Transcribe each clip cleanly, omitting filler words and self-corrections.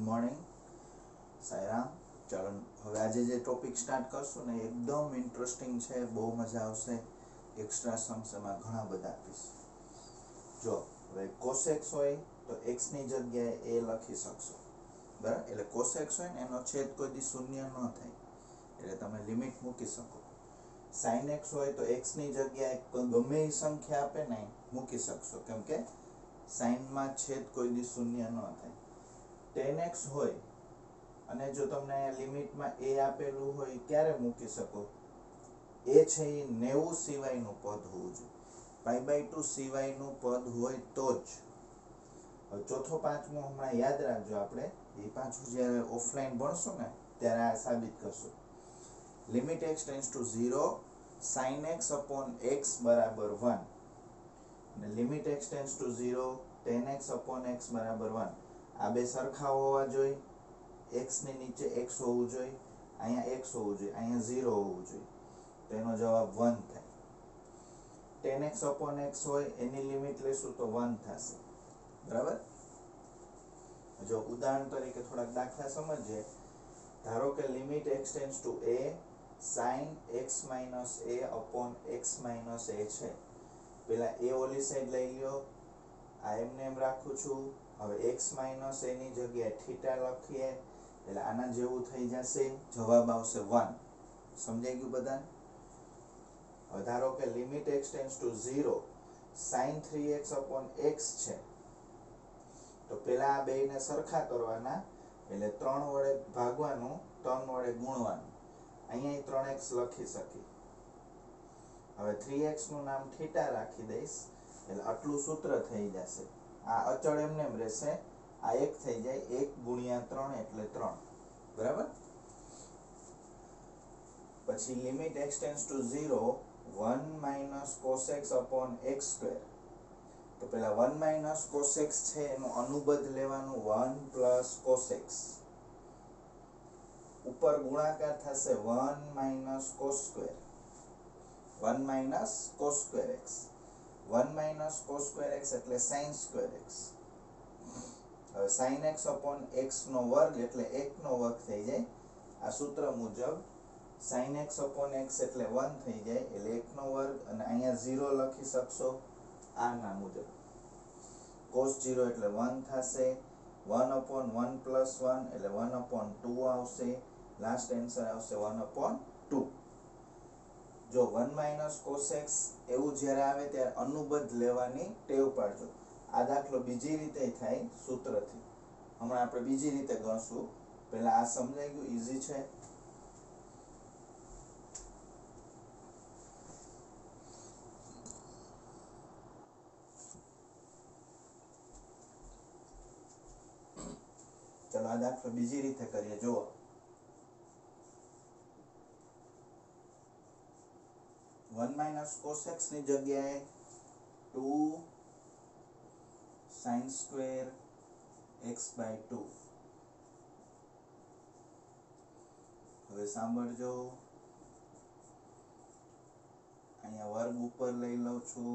Morning Sairam. ચાલો હવે આજે જે ટોપિક સ્ટાર્ટ કરશું ને એકદમ ઇન્ટરેસ્ટિંગ છે, બહુ મજા આવશે. એક્સ્ટ્રા સમ્સ એમાં ઘણા બધા આપીશ. જો હવે કોસેક્સ હોય તો એક્સ ની જગ્યાએ એ લખી શકશો, બરાબર. એટલે કોસેક્સ હોય ને એનો છેદ કોઈ દી શૂન્ય ન થાય, એટલે તમે લિમિટ મૂકી શકો. સાઇન એક્સ હોય તો એક્સ ની જગ્યાએ ગમે એ સંખ્યા આપે ને મૂકી શકશો, કેમ કે સાઇનમાં છેદ કોઈ દી શૂન્ય ન થાય. ટેન એક્સ હોય અને જો તમને લિમિટમાં એ આપેલું હોય ક્યારે મૂકી શકો? એ છે એ 90 સિવાયનું પદ હોવું જોઈએ. π/2 સિવાયનું પદ હોય તો જ. હવે ચોથો પાંચમો હમણાં યાદ રાખજો, આપણે એ પાછું જ્યારે ઓફલાઈન ભણશું ને ત્યારે આ સાબિત કરશું. Limit x tends to 0 sin x upon x બરાબર 1 અને limit x tends to 0 tan x upon x બરાબર 1. આ બે સરખા હોવા જોઈએ. x ની નીચે x હોવું જોઈએ, અહીંયા x હોવું જોઈએ, અહીંયા 0 હોવું જોઈએ. તો એનો જવાબ 1 થાય. tan x upon x હોય એની લિમિટ લેશું તો 1 થશે, બરાબર. જો ઉદાહરણ તરીકે થોડાક દાખલા સમજીએ. ધારો કે limit x tends to a sin x minus a upon x minus a છે. પેલા a ઓલી સાઈડ લઈ લ્યો, આ એમને એમ રાખું છું. હવે x minus a ની જગ્યાએ થીટા લખીએ એટલે આના જેવું થઈ જશે, જવાબ આવશે 1. સમજાઈ ગયું બધાને? હવે ધારો કે limit x tends to 0 sin 3x upon x છે. તો પેલા આ બેયને સરખા કરવાના, એટલે 3 વડે ભાગવાનું, 3 વડે ગુણવાનું. અહીંયા 3x લખી શકી. હવે 3x નું નામ થીટા રાખી દઈશ એટલે આટલું સૂત્ર થઈ જશે. આ અચળ એમને એમ રહેશે, આ 1 થઈ જાય, 1 ગુણ્યા 3 એટલે 3, બરાબર. પછી limit x tends to 0 1 minus cos x upon x square. તો પેલા 1 minus cos x છે એનું અનુબદ્ધ લેવાનું, 1 plus cos x. ઉપર ગુણાકાર થશે 1 minus cos square, 1 minus cos square x. 1 minus cos square x એટલે sin square x. હવે sin x upon x નો વર્ગ એટલે 1 નો વર્ગ થઈ જાય. આ સૂત્ર મુજબ sin x upon x એટલે 1 થઈ જાય, એટલે 1 નો વર્ગ, અને અહીંયા 0 લખી શકશો આના મુજબ. cos 0 એટલે 1 થશે. 1 upon 1 plus 1 એટલે 1 upon 2 આવશે. લાસ્ટ આન્સર આવશે 1 upon 2. જો 1 minus cos x એવું જ્યારે આવે ત્યારે અનુબદ્ધ લેવાની ટેવ પાડજો. આ દાખલો બીજી રીતે થાય સૂત્રથી. હમણાં આપણે બીજી રીતે ગણશું. પહેલા આ સમજાઈ ગયું? ઈઝી છે. ચલો આ દાખલો બીજી રીતે કરીએ. જુઓ, વન માઇનસ કોસ એક્સ ની જગ્યાએ 2 sin સ્ક્વેર x/2. હવે સાંભળજો, અહીંયા વર્ગ ઉપર લઈ લઉં છું.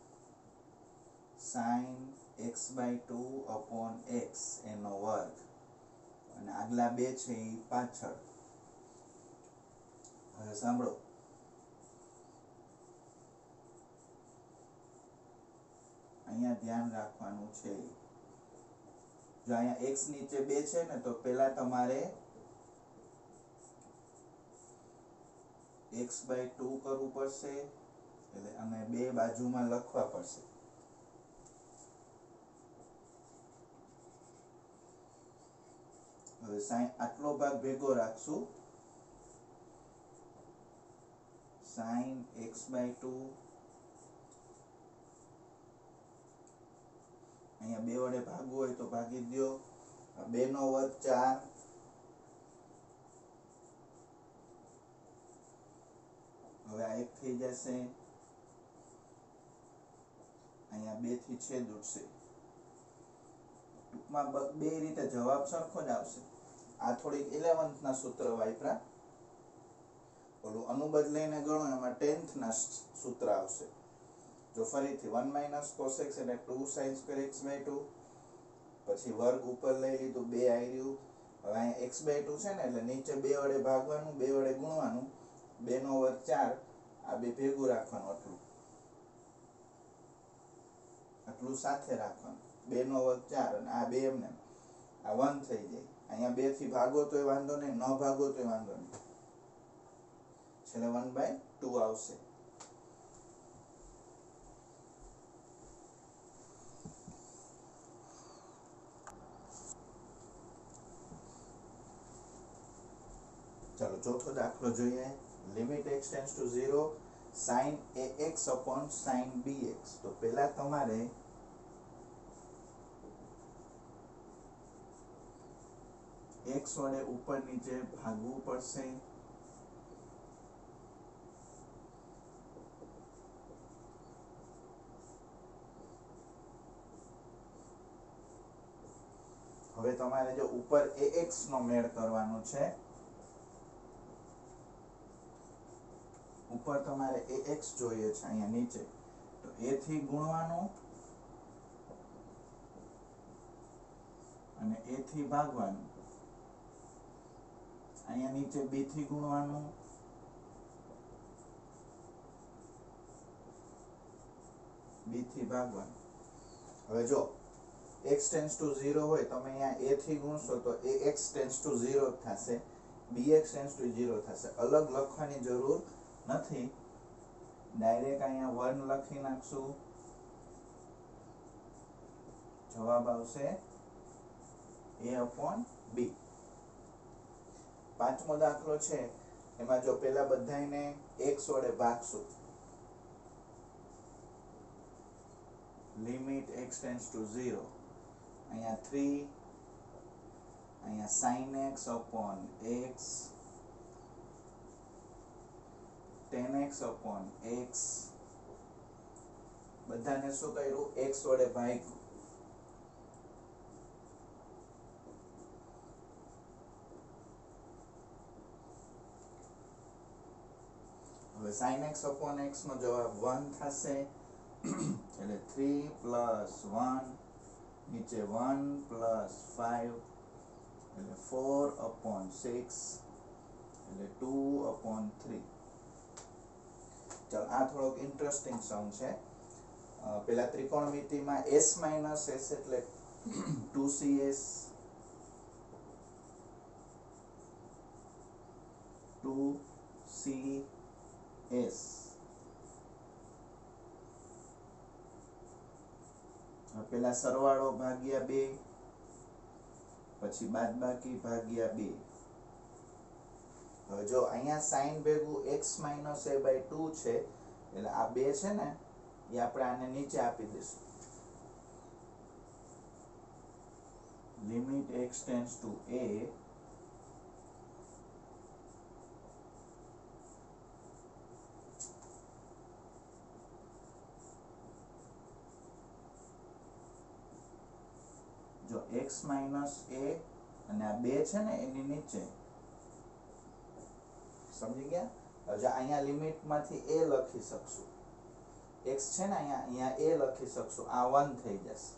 sin x/2 upon x એનો વર્ગ, અને આગલા બે છે એ પાછળ. હવે સાંભળો, અહીંયા ધ્યાન રાખવાનું છે. જો અહીંયા x નીચે 2 છે ને, તો પહેલા તમારે x/2 કરવું પડશે, એટલે અને બે બાજુમાં લખવા પડશે. હવે sin આટલો ભાગ ભેગો રાખશું. sin x/2 અહીંયા 2 વડે ભાગવું હોય તો ભાગી દો. 2 નો વર્ગ 4. હવે આ 1 થઈ જશે, અહીંયા 2 થી છેદ ઉડશે. ટૂંકમાં બે રીતે જવાબ સરખો જ આવશે. આ થોડીક 11th ના સૂત્ર વાપરા, ઓલું અનુબદ્ધ લઈને ગણો એમાં 10th ના સૂત્ર આવશે. જો ફરીથી 1 minus cos x એટલે 2 sin square x/2, પછી વર્ગ ઉપર લઈ લીધું, 2 આવી રહ્યું. હવે અહીંયા x/2 છે ને એટલે નીચે 2 વડે ભાગવાનું, 2 વડે ગુણવાનું, 2 નો વર્ગ 4, આ બે ભેગું રાખવાનું, આટલું સાથે રાખવાનું, 2 નો વર્ગ 4 અને આ બે એમને આ 1 થઈ જાય. અહીંયા 2 થી ભાગો તોય વાંધો નહીં, ન ભાગો તોય વાંધો નહીં, છેલ્લે 1/2 આવશે. ચાલો ચોથો દાખલો જોઈએ. Limit x tends to 0 sin ax upon sin bx. તો પહેલા તમારે x વડે ઉપર નીચે ભાગવું પડશે. હવે તમારે જો ઉપર ax નો મેળ કરવાનો છે, ઉપર તમારે ax જોઈએ છે, અહીંયા નીચે તો a થી ગુણવાનું અને a થી ભાગવાનું. અહીંયા નીચે b થી ગુણવાનું, b થી ભાગવાનું. હવે જો x ટેન્ડ્સ ટુ 0 હોય, તમે અહીંયા a થી ગુણશો તો ax ટેન્ડ્સ ટુ 0 થશે, bx ટેન્ડ્સ ટુ 0 થશે. અલગ લખવાની જરૂર નથી, ડાયરેક્ટ અહીંયા 1 લખી નાખશું, જવાબ આવશે a/b. પાંચમો દાખલો છે, એમાં જો પેલા બધાને x વડે ભાગશું. લિમિટ x ટેન્ડ્સ ટુ 0, અહીંયા 3, અહીંયા sin x upon x, tan x upon x, બધાને શું કર્યું, x વડે ભાગ્યું. હવે sin x upon x નો જવાબ 1 થશે, એટલે 3 + 1, નીચે 1 + 5 એટલે 4/6, એટલે 2/3. ચાલો આ થોડોક ઇન્ટરેસ્ટિંગ સમ છે. પેલા ત્રિકોણમિતિમાં s - s એટલે 2cs 2cs. પેલા સરવાળો ભાગ્યા 2, પછી બાદબાકી ભાગ્યા 2. હવે જો અહીંયા sin ભેગું x - a/2 છે, એટલે આ 2 છે ને એ આપણે આને નીચે આપી દઈશું. Limit x tends to a જો x - a અને આ 2 છે ને એની નીચે, સમજી ગયા? હવે અહીંયા લિમિટ માંથી a લખી શકશું, x છે ને અહીંયા a લખી શકશું, આ 1 થઈ જશે,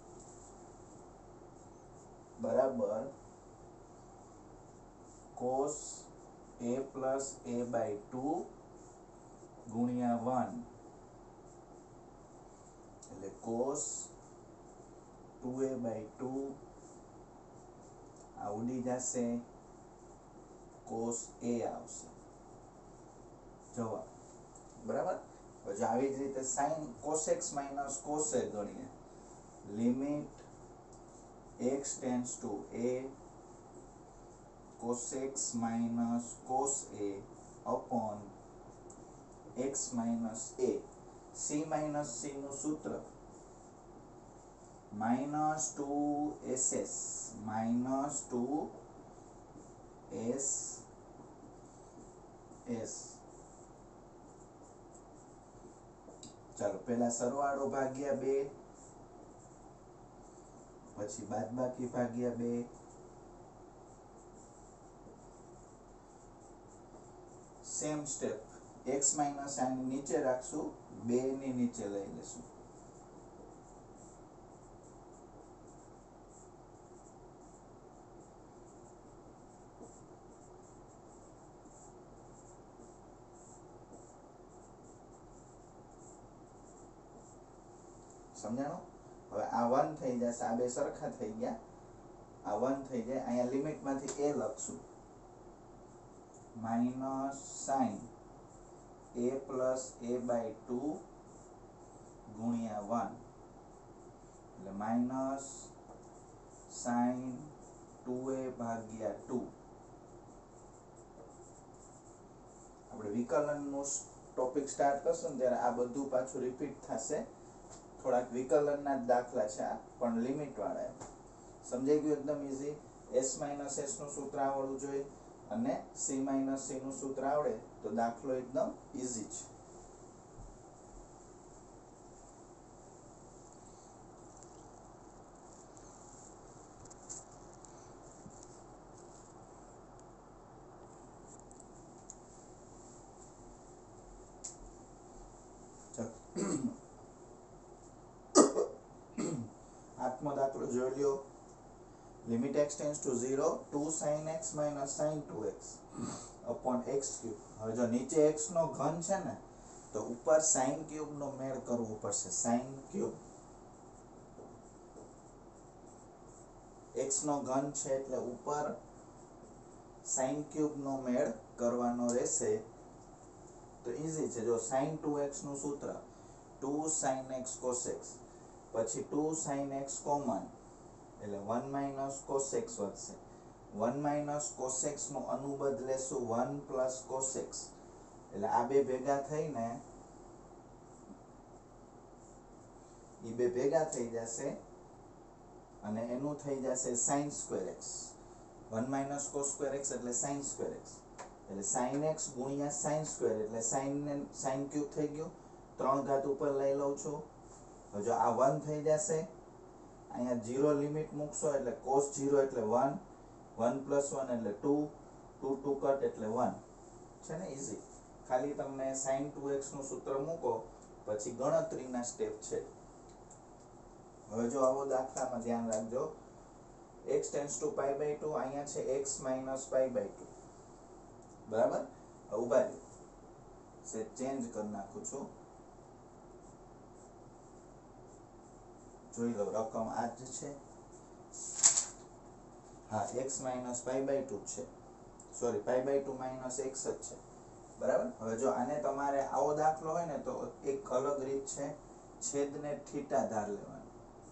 બરાબર cos a + a/2 ગુણ્યા 1, એટલે cos 2a/2, આ ઉડી જશે, cos a આવશે જવાબ, બરાબર. પછી આવી જ રીતે sin cos x - cos a ગણીએ. Limit x tends to a cos x - cos a upon x - a. c - c નું સૂત્ર -2ss -2ss. ચાલો પહેલા સરવાળો ભાગ્યા 2, પછી બાદબાકી ભાગ્યા 2, સેમ સ્ટેપ. x - આની નીચે રાખશું, 2 ની નીચે લઈ લેશું, समझाणो? હવે આ 1 થઈ જશે, આ બે સરખા થઈ ગયા, આ 1 થઈ જાય, અહીંયા લિમિટમાંથી a લખશું minus sine a plus a/2 ગુણ્યા 1 એટલે માઈનસ સાઇન 2a/2. આપણે વિકલનનું ટોપિક સ્ટાર્ટ કરશું ને ત્યારે આ બધું પાછું રિપીટ થશે. થોડાક વિકલનના જ દાખલા છે આ, પણ લિમિટ વાળા. સમજાઈ ગયું? એકદમ ઈઝી. s માઇનસ s નું સૂત્ર આવડવું જોઈએ અને c માઇનસ c નું સૂત્ર આવડે તો દાખલો એકદમ ઈઝી છે. આઠમો દાખલો જોઈ લ્યો. Limit x tends to 0 2 sin x minus sin 2x upon x cube. હવે જો નીચે x નો ઘન છે ને તો ઉપર sin ક્યુબ નો મેળ કરવો પડશે. sin ક્યુબ x નો ઘન છે એટલે ઉપર sin ક્યુબ નો મેળ કરવાનો રહેશે. તો ઈઝી છે. જો sin 2x નું સૂત્ર 2 sin x cos x, પછી 2 sin x કોમન એટલે 1 minus cos x વધશે. 1 minus cos x નું અનુબદ લેશું 1 plus cos x એટલે આ બે ભેગા થઈને ઈ બે ભેગા થઈ જશે અને એનું થઈ જશે sin square x. 1 minus cos square x એટલે sin square x એટલે sin x ગુણ્યા sin square એટલે sin ક્યુબ થઈ ગયું. 3 ઘાત ઉપર લઈ લઉં છું. હવે જો આ 1 થઈ જશે, અહીંયા 0 લિમિટ મૂકશો એટલે cos 0 એટલે 1, 1 plus 1 એટલે 2, 2 2 કટ એટલે 1 છે ને. ઈઝી. ખાલી તમને sin 2x નું સૂત્ર મૂકો પછી ગણતરીના સ્ટેપ છે. હવે જો આવો દાખલામાં ધ્યાન રાખજો. x ટેન્ડ્સ ટુ π/2 અહીંયા છે x minus π/2. બરાબર? ઉભા રહ્યો, સે ચેન્જ કરી નાખું છું. જોઈ લો રકમ આ જ છે. હા, x minus π/2 છે. સોરી, π/2 minus x જ છે. બરાબર? હવે જો આને તમારે આવો દાખલો હોય ને તો એક અલગ રીત છે. છેદને થીટા ધાર લેવાનો.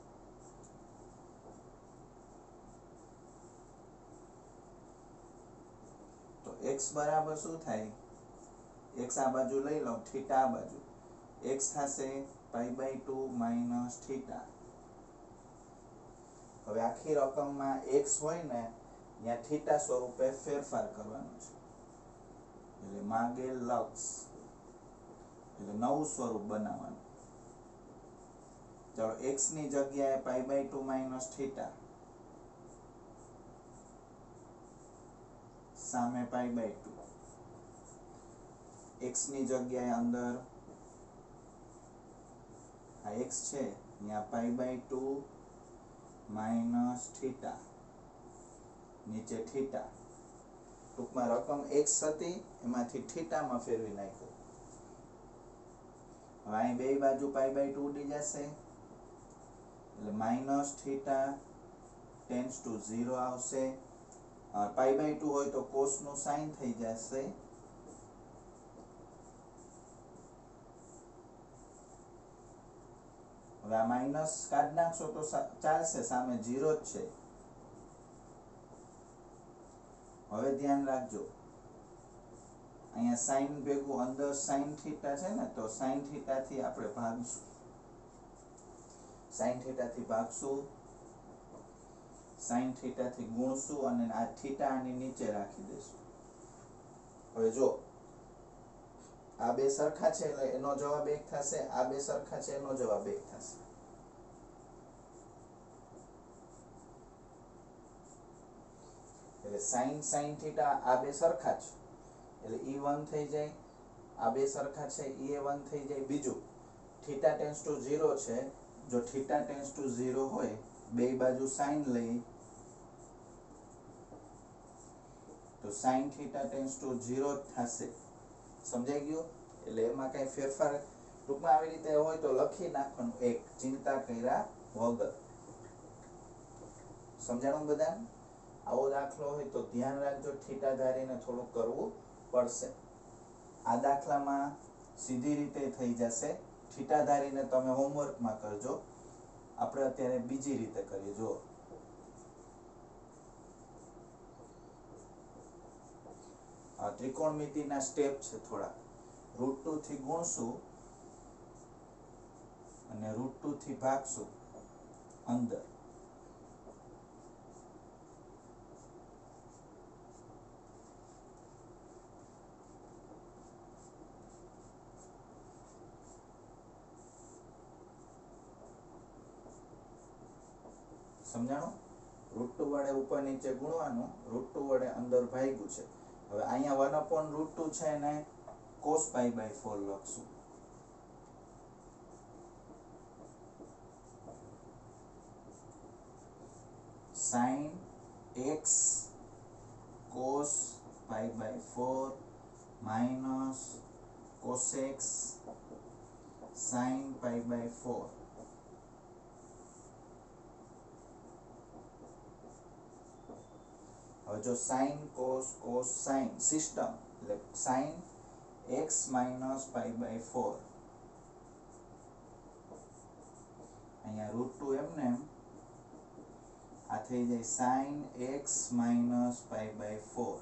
તો x બરાબર શું થાય? x આ બાજુ લઈ લો, થીટા આ બાજુ. x થશે π/2 minus થીટા. હવે આખી રકમમાં x હોય ને ત્યાં થીટા સ્વરૂપે ફેરફાર કરવાનો છે. એટલે માગે લક્ષ એટલે નવું સ્વરૂપ બનાવવાનું. ચાલો, x ની જગ્યાએ π/2 minus થીટા, સામે π/2. x ની જગ્યાએ અંદર આ x છે ત્યાં π/2 minus થીટા, નીચે થીટા. ટૂંકમાં રકમ x હતી એમાંથી થીટામાં ફેરવી નાખ્યું. હવે અહીં બે બાજુ π/2 ઉડી જશે એટલે માઇનસ થીટા ટેન્ડ્સ ટુ 0 આવશે. π/2 હોય તો cos નું sin થઈ જશે. હવે આ માઇનસ કાઢી નાખશો તો ચાલશે, સામે 0 જ છે. હવે ધ્યાન રાખજો, અહીંયા sin ભેગું અંદર sin થીટા છે ને તો sin થીટા થી આપણે ભાગશું. sin થીટા થી ભાગશું, sin થીટા થી ગુણશું અને આ થીટા આની નીચે રાખી દેશું. હવે જો આ બે સરખા છે એટલે એનો જવાબ 1 થશે, આ બે સરખા છે એનો જવાબ 1 થશે. એટલે sin થીટા આ બે સરખા છે એટલે e1 થઈ જાય. આ બે સરખા છે e1 થઈ જાય. બીજું, થીટા ટેન્ડ્સ ટુ 0 છે. જો થીટા ટેન્ડ્સ ટુ 0 હોય, બે બાજુ sin લઈ તો sin થીટા ટેન્ડ્સ ટુ 0 થશે. સમજાઈ ગયું? એટલે એમાં કઈ ફેરફાર ટૂંકમાં આવી રીતે હોય તો લખી નાખવાનું 1, ચિંતા કર્યા વગર. સમજાણું બધાને? આવો દાખલો હોય તો ધ્યાન રાખજો, થીટા ધારીને થોડુંક કરવું પડશે. આ દાખલામાં સીધી રીતે થઈ જશે, થીટા ધારીને તમે હોમવર્કમાં કરજો. આપણે અત્યારે બીજી રીતે કરીએ. જો આ ત્રિકોણમિતિના સ્ટેપ છે થોડા. √2 થી ગુણશું અને √2 થી ભાગશું અંદર. સમજાણું? √2 વડે ઉપર નીચે ગુણવાનું, √2 વડે અંદર ભાગ્યું છે. હવે અહીંયા 1/√2 છે ને cos π/4 લખશું. sin x cos π/4 minus cos x sin π/4. હવે જો sin cos cos sin system એટલે sin x minus π/4. અહીંયા √2 એમને આ થઈ જાય sin x minus π/4.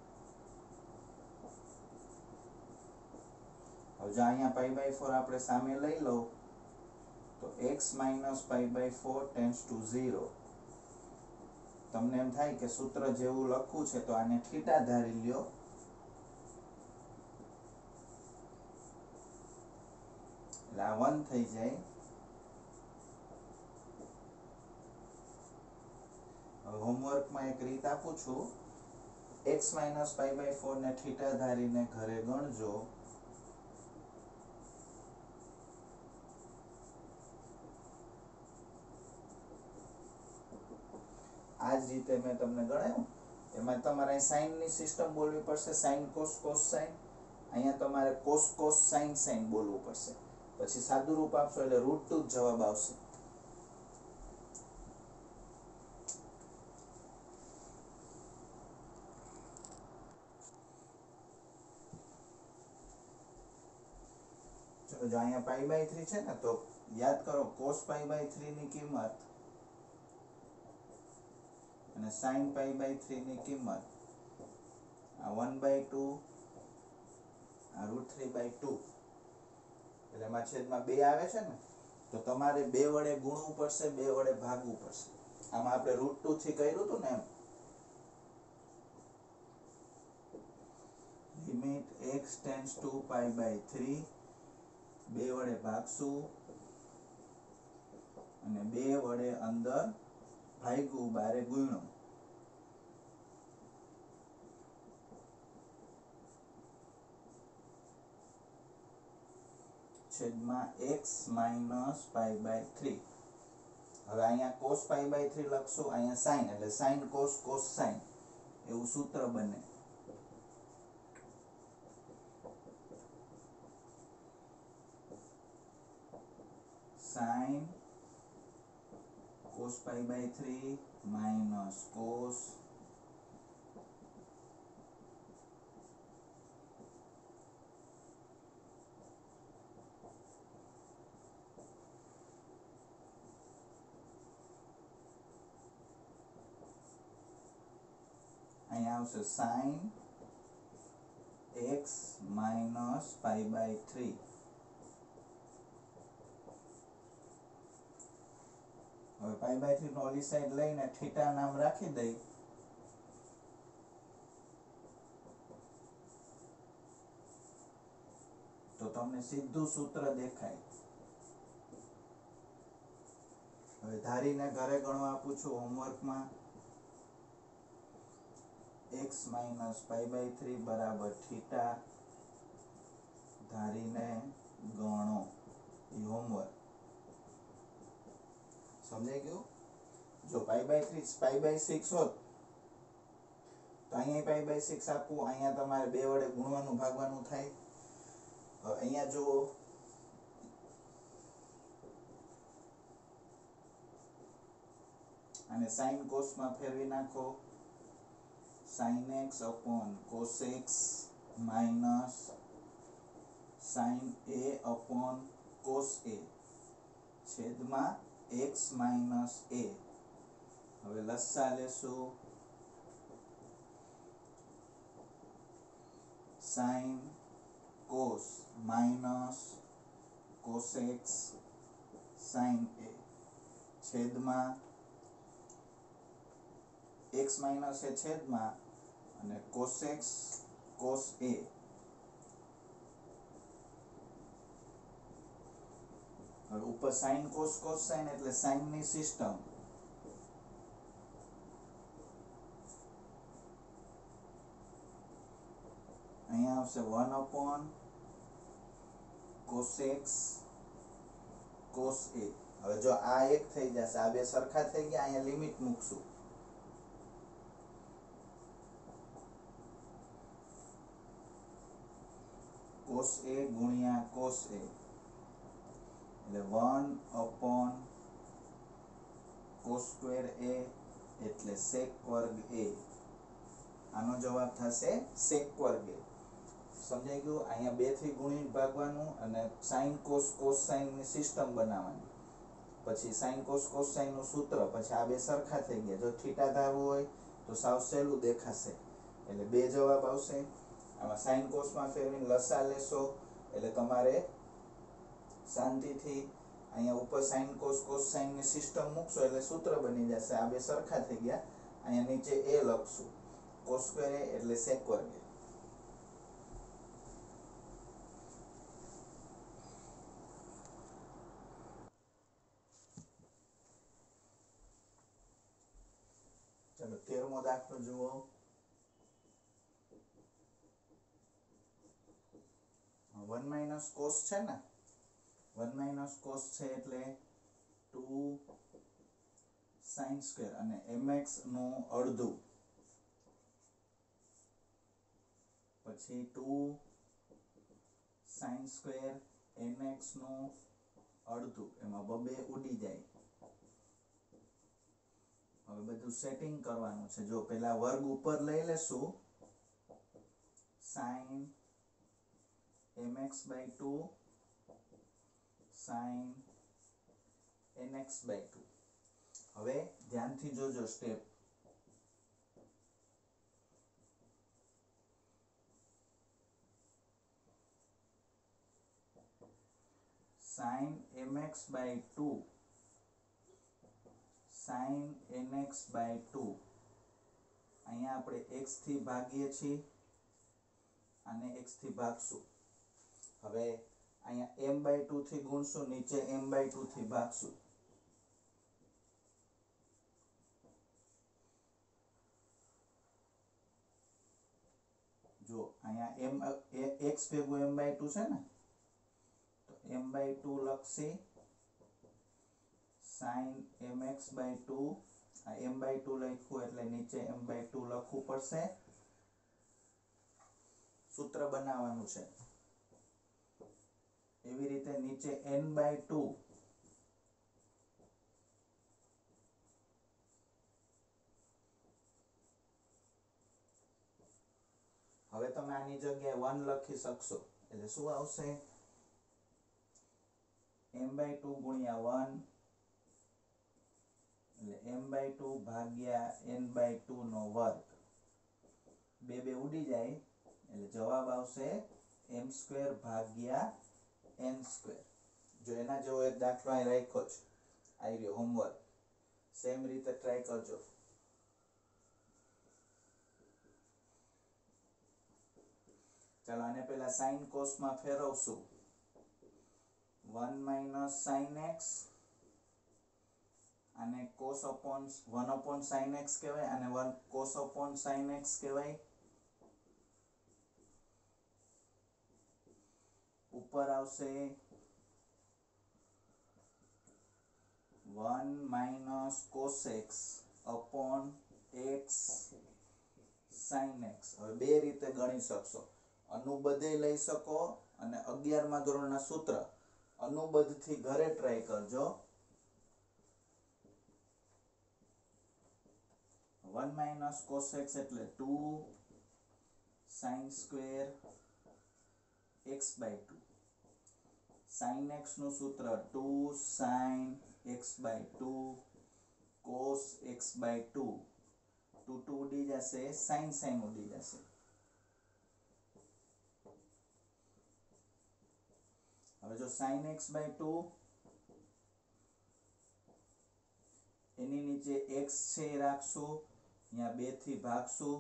હવે જો અહીંયા π/4 આપણે સામે લઈ લો તો x minus π/4 tends to 0. તમને એમ થાય કે સૂત્ર જેવું લખવું છે તો આને થીટા ધારી લ્યો. એટલે આ 1 થઈ જાય. હવે હોમવર્કમાં એક રીત આપું છું, x minus π/4 ને થીટા ધારીને ઘરે ગણજો. આ જ રીતે મેં તમને ગણાવ્યું. એમાં તમારે સાઇન ની સિસ્ટમ બોલવી પડશે, sin cos cos sin. અહીંયા તમારે cos cos sin sin બોલવું પડશે. પછી સાદું રૂપ આપશો એટલે √2 જ જવાબ આવશે. ચલો જો અહીંયા π/3 છે ને તો યાદ કરો cos π/3 ની કિંમત અને sin π/3 ની કિંમત આ 1/2 આ √3/2 એટલે એમાં છેદમાં 2 આવે છે ને તો તમારે 2 વડે ગુણવું પડશે, 2 વડે ભાગવું પડશે. આમાં આપણે √2 થી કર્યું હતું ને એમ. લિમિટ x tends to π/3 2 વડે ભાગશું અને 2 વડે અંદર ભાગ્યું, બારે ગુણ્યું. છેદમાં x minus π/3. હવે અહીંયા cos π/3 લખશું, અહીંયા sin એટલે sin cos cos sin એવું સૂત્ર બને. sin cos π/3 minus cos અહીંયા આવશે sin x minus π/3. હવે π/3 નો ઓલી સાઈડ લઈને થીટા નામ રાખી દઈ. તો તમને સીધું સૂત્ર દેખાય. હવે ધારીને ઘરે ગણવા આપું છું હોમવર્કમાં. x minus π/3 બરાબર થીટા ધારીને ગણો. એ હોમવર્ક સમજાઈ ગયું? જો π/3 π/6 હોત તો અહીંયા π/6 આપવું, અહીંયા તમારે 2 વડે ગુણવાનું ભાગવાનું થાય. અહીંયા જો આને સાઇન કોસમાં ફેરવી નાખો, sin x upon cos x minus sin a upon cos a છેદમાં x minus a. હવે લસા લેશું, sin cos minus cos x sin a છેદમાં x minus a છેદમાં અને cos x cos a. હવે ઉપર sin cos cos sin એટલે sin ની સિસ્ટમ. અહીંયા આવશે 1 upon cos x cos a. હવે જો આ એક થઈ જશે, આ બે સરખા થઈ ગયા, અહીંયા લિમિટ મૂકશું. cos a ગુણ્યા cos a એટલે 1 upon cos square a એટલે sec વર્ગ a. આનો જવાબ થશે sec વર્ગ a. સમજાઈ ગયું? અહીંયા 2 થી ગુણી ભાગવાનું અને sin cos cos sin ની સિસ્ટમ બનાવવાની. પછી sin cos cos sin નું સૂત્ર, પછી આ બે સરખા થઈ ગયા. જો થીટા ધારવું હોય તો સાવ સહેલું દેખાશે એટલે 2 જવાબ આવશે. આમાં sin cos માં ફેરવીને લસા લેશો એટલે તમારે શાંતિથી અહીંયા ઉપર sin cos cos sin ની સિસ્ટમ મૂકશો એટલે સૂત્ર બની જશે. આ બે સરખા થઈ ગયા. અહીંયા નીચે a લખશું, cos square a એટલે sec વર્ગ a. ચલો 13મો દાખલો જુઓ. 1 minus cos છે ને, 1 minus cos છે એટલે 2 sin square અને mx નું અડધું, પછી 2 sin square nx નું અડધું. એમાં બબે ઉડી જાય. હવે બધું સેટિંગ કરવાનું છે. જો પહેલા વર્ગ ઉપર લઈ લેશું, sin mx by 2 sin nx by 2. હવે ધ્યાનથી જોજો step. sin mx by 2 sin nx by 2. અહીંયા આપણે x થી ભાગીએ છીએ અને x થી ભાગશું. હવે અહીંયા m by 2 થી ગુણશું, નીચે m by 2 થી ભાગશું. જો અહીંયા x ભેગું m by 2 છે ને, તો m by 2 લખશી sin mx by 2. આ m by 2 લખ્યું એટલે નીચે m by 2 લખવું પડશે. સૂત્ર બનાવવાનું છે. એવી રીતે નીચે n by 2 હવે તમે આની જગ્યાએ 1 લખી શકશો એટલે શું આવશે? m by 2 ગુણ્યા 1 એટલે m by 2 ભાગ્યા n by 2 નો વર્ગ. બે બે ઉડી જાય એટલે જવાબ આવશે m સ્ક્વેર ભાગ્યા n સ્ક્વેર. જો એના જેવો એક દાખલો અહીં રાખ્યો છે, આવી રહ્યો હોમવર્ક. સેમ રીતે ટ્રાય કરજો. ચાલો આને પહેલા sin cos માં ફેરવશું. 1 minus sin x અને cos upon 1 upon sin x કહેવાય અને 1 cos upon sin x કહેવાય. ઉપર આવશે 1 minus cos x upon x sin x. હવે બે રીતે ગણી શકશો. અનુબધે લઈ શકો અને 11મા ધોરણના સૂત્ર અનુબધથી ઘરે ટ્રાય કરજો. 1 માઇનસ કોસ એક્સ એટલે 2 sine square x by 2. Sine x નું સૂત્ર 2 sine x by 2 cos x by 2. 2 ઉડી જશે, સાઇન સાઇન ઉડી જશે. હવે જો સાઇન એક્સ બાય 2 એની નીચે x છે એ રાખશું, અહીંયા 2 થી ભાગશું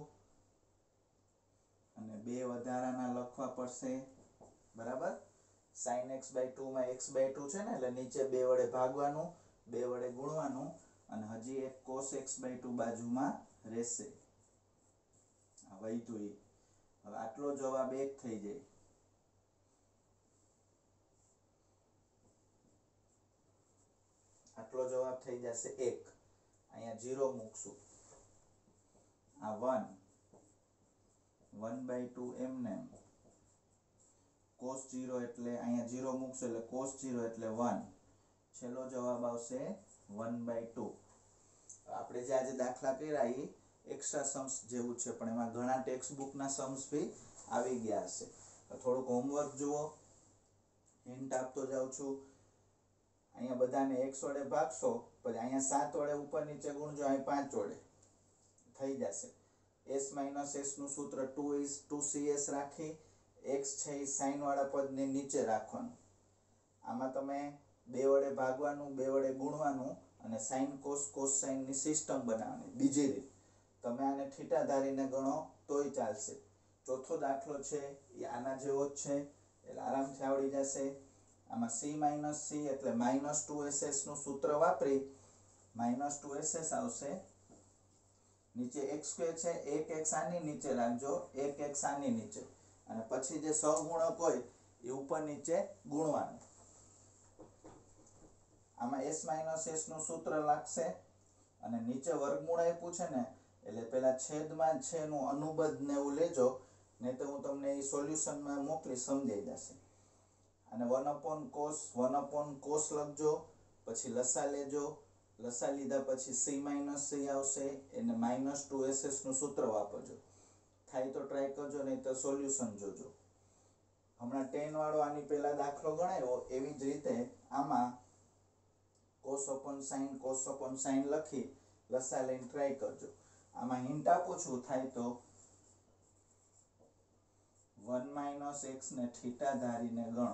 અને 2 વધારાના લખવા પડશે. બરાબર. sin x by 2 માં x by 2 છે ને, એટલે નીચે 2 વડે ભાગવાનું, 2 વડે ગુણવાનું અને હજી એક cos x by 2 બાજુમાં રહેશે. આ વધ્યું એ. હવે આટલો જવાબ 1 થઈ જાય. આટલો જવાબ થઈ જશે 1. અહીંયા 0 મૂકશું. આ 1/2 એમને cos 0 એટલે અહીંયા 0 મૂકશો એટલે cos 0 એટલે 1. છેલ્લો જવાબ આવશે 1/2. આપણે જે આજે દાખલા કર્યા એ એક્સ્ટ્રા સમ્સ જેવું છે, પણ એમાં ઘણા ટેક્સ્ટ બુકના સમ્સ બી આવી ગયા હશે. તો થોડુંક હોમવર્ક જુઓ, હિન્ટ આપતો જાઉં છું. અહીંયા બધાને x વડે ભાગશો, પછી અહીંયા 7 વડે ઉપર નીચે ગુણજો, અહીં 5 વડે થઈ જશે. s - s નું સૂત્ર 2 cs રાખી x છે એ સાઇન વાળા પદને નીચે રાખવાનું. આમાં તમે 2 વડે ભાગવાનું, 2 વડે ગુણવાનું અને સાઇન કોસ સાઇનની સિસ્ટમ બનાવવાની. બીજી રીત, તમે આને થીટા ધારીને ગણો તોય ચાલશે. ચોથો દાખલો છે એ આના જેવો જ છે, એટલે આરામથી આવડી જશે. આમાં c - c એટલે -2ss નું સૂત્ર વાપરી -2ss આવશે. નીચે x² છે, એક x આની નીચે રાખજો, એક x આની નીચે, અને પછી જે સહગુણક હોય એ ઉપર નીચે ગુણવાનું. આમાં s - s નું સૂત્ર લાગશે અને નીચે વર્ગમૂળ આપ્યું છે ને, એટલે પેલા છેદમાં છે નું અનુબંધ ને એવું લેજો, નહીં તો હું તમને એ સોલ્યુશનમાં મોકલી સમજાઈ જશે. અને 1/cos લખજો, પછી લસા લેજો. લસા લીધા પછી c - c આવશે, એને -2ss નું સૂત્ર વાપરજો. થાય તો ટ્રાય કરજો, નહીં તો સોલ્યુશન જોજો. હમણાં 10 વાળો આની પહેલા દાખલો ગણાયો, એવી જ રીતે આમાં cos/sin લખી લસા લઈને ટ્રાય કરજો. આમાં હિન્ટ આપું છું, થાય તો 1 - x ને થીટા ધારીને ગણો.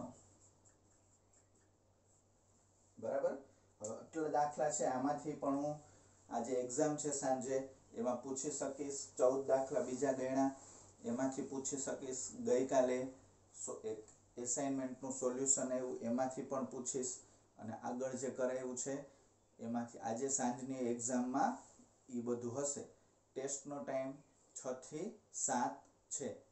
બરાબર. હવે આટલા દાખલા છે, આમાંથી પણ હું આજે એક્ઝામ છે સાંજે, એમાં પૂછી શકીશ. 14 દાખલા બીજા ગણ્યા, એમાંથી પૂછી શકીશ. ગઈકાલે એક એસાઇનમેન્ટનું સોલ્યુશન આવ્યું, એમાંથી પણ પૂછીશ. અને આગળ જે કરાયું છે એમાંથી આજે સાંજની એક્ઝામમાં એ બધું હશે. ટેસ્ટનો ટાઈમ 6 થી 7 છે.